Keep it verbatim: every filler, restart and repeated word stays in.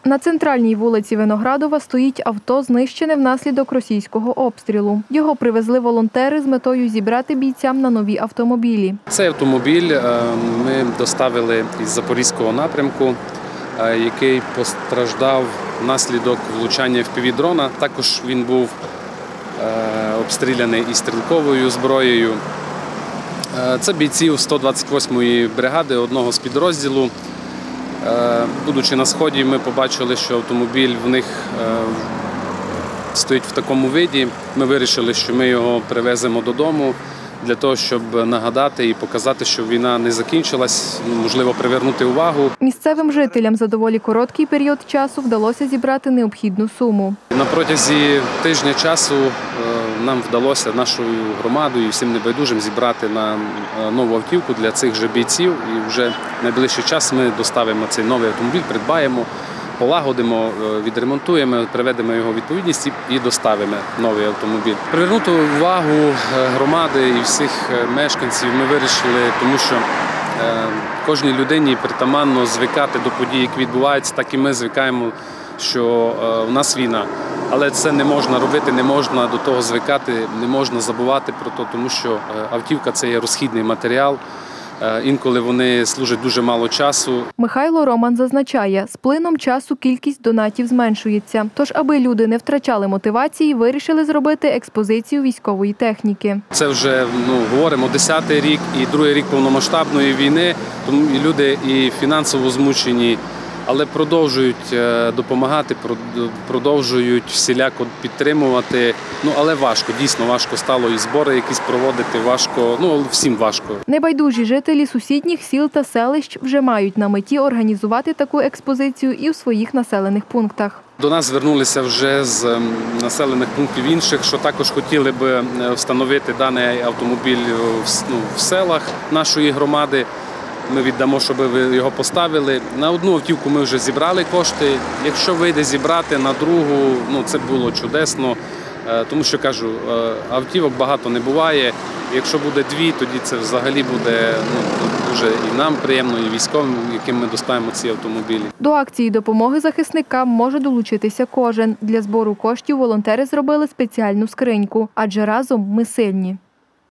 На центральній вулиці Виноградова стоїть авто, знищене внаслідок російського обстрілу. Його привезли волонтери з метою зібрати бійцям на нові автомобілі. Цей автомобіль ми доставили із Запорізького напрямку, який постраждав внаслідок влучання еф пі ві-дрона. Також він був обстріляний і стрілковою зброєю. Це бійців сто двадцять восьмої бригади, одного з підрозділу. Будучи на сході, ми побачили, що автомобіль в них стоїть в такому виді. Ми вирішили, що ми його привеземо додому для того, щоб нагадати і показати, що війна не закінчилась, можливо, привернути увагу. Місцевим жителям за доволі короткий період часу вдалося зібрати необхідну суму. На протязі тижня часу нам вдалося нашою громадою і всім небайдужим зібрати на нову автівку для цих же бійців. І вже в найближчий час ми доставимо цей новий автомобіль, придбаємо, полагодимо, відремонтуємо, приведемо його у відповідність і доставимо новий автомобіль. Привернути увагу громади і всіх мешканців ми вирішили, тому що кожній людині притаманно звикати до подій, які відбуваються, так і ми звикаємо, що у нас війна. Але це не можна робити, не можна до того звикати, не можна забувати про те, тому що автівка – це є розхідний матеріал. Інколи вони служать дуже мало часу. Михайло Роман зазначає, з плином часу кількість донатів зменшується. Тож, аби люди не втрачали мотивації, вирішили зробити експозицію військової техніки. Це вже, ну, говоримо, десятий рік і другий рік повномасштабної війни, тому і люди і фінансово змучені, але продовжують допомагати, продовжують всіляко підтримувати. Ну, але важко, дійсно важко стало і збори якісь проводити, важко, ну, всім важко. Небайдужі жителі сусідніх сіл та селищ вже мають на меті організувати таку експозицію і в своїх населених пунктах. До нас звернулися вже з населених пунктів інших, що також хотіли б встановити даний автомобіль в селах нашої громади. Ми віддамо, щоб ви його поставили. На одну автівку ми вже зібрали кошти. Якщо вийде зібрати на другу, ну це було чудесно. Тому що, кажу, автівок багато не буває. Якщо буде дві, тоді це взагалі буде, ну, дуже і нам приємно, і військовим, яким ми доставимо ці автомобілі. До акції допомоги захисникам може долучитися кожен. Для збору коштів волонтери зробили спеціальну скриньку, адже разом ми сильні.